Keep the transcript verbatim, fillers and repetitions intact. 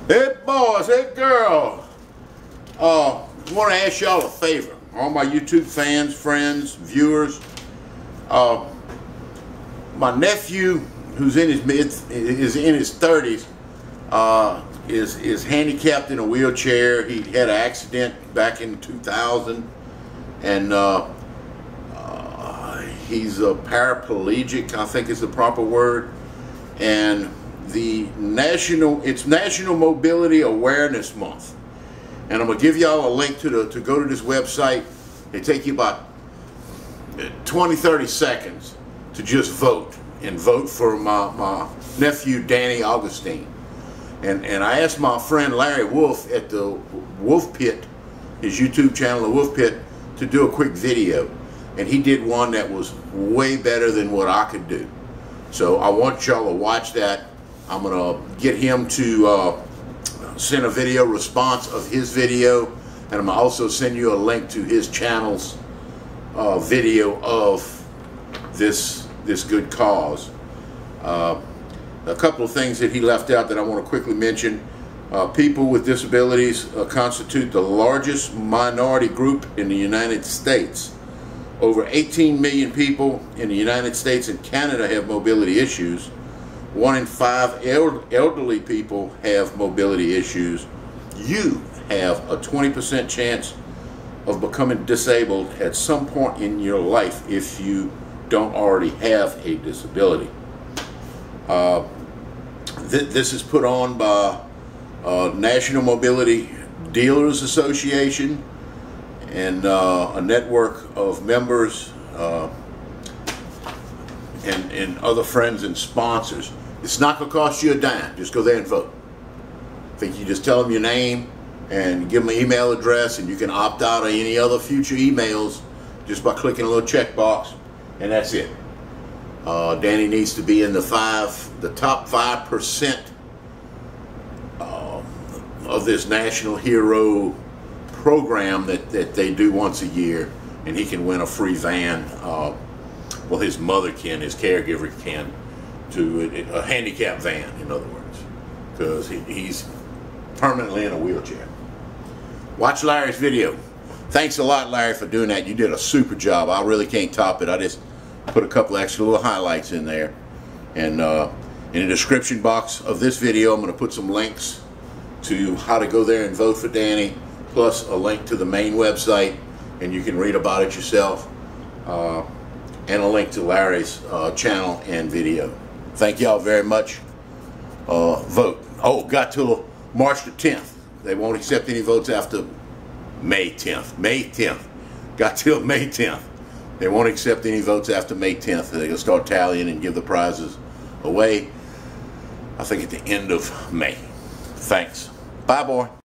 Hey boys, hey girl. Uh, I want to ask y'all a favor. All my YouTube fans, friends, viewers. Uh, my nephew, who's in his mid, is in his thirties, uh, is is handicapped in a wheelchair. He had an accident back in two thousand, and uh, uh, he's a paraplegic, I think is the proper word. And the national, it's National Mobility Awareness Month, and I'm gonna give y'all a link to the to go to this website. They take you about twenty, thirty seconds to just vote and vote for my, my nephew Danny Augustine. And and I asked my friend Larry Wolf at the Wolf Pit, his YouTube channel, the Wolf Pit, to do a quick video, and he did one that was way better than what I could do. So I want y'all to watch that. I'm gonna get him to uh, send a video response of his video, and I'm gonna also send you a link to his channel's uh, video of this this good cause. Uh, a couple of things that he left out that I want to quickly mention. Uh, people with disabilities uh, constitute the largest minority group in the United States. Over eighteen million people in the United States and Canada have mobility issues. One in five elderly people have mobility issues. You have a twenty percent chance of becoming disabled at some point in your life if you don't already have a disability. Uh, th this is put on by uh, National Mobility Dealers Association and uh, a network of members uh, and, and other friends and sponsors. It's not going to cost you a dime. Just go there and vote. I think you just tell them your name and give them an email address, and you can opt out of any other future emails just by clicking a little checkbox, and that's it. Uh, Danny needs to be in the five, the top five percent uh, of this National Hero program that, that they do once a year, and he can win a free van. Uh, well, his mother can, his caregiver can, to a, a handicapped van, in other words, because he, he's permanently in a wheelchair. Watch Larry's video. Thanks a lot, Larry, for doing that. You did a super job. I really can't top it. I just put a couple extra little highlights in there. And uh, in the description box of this video, I'm going to put some links to how to go there and vote for Danny, plus a link to the main website, and you can read about it yourself, uh, and a link to Larry's uh, channel and video. Thank y'all very much. Uh, vote. Oh, got till March the tenth. They won't accept any votes after May tenth. May tenth. Got till May tenth. They won't accept any votes after May tenth. They're going to start tallying and give the prizes away, I think, at the end of May. Thanks. Bye, boy.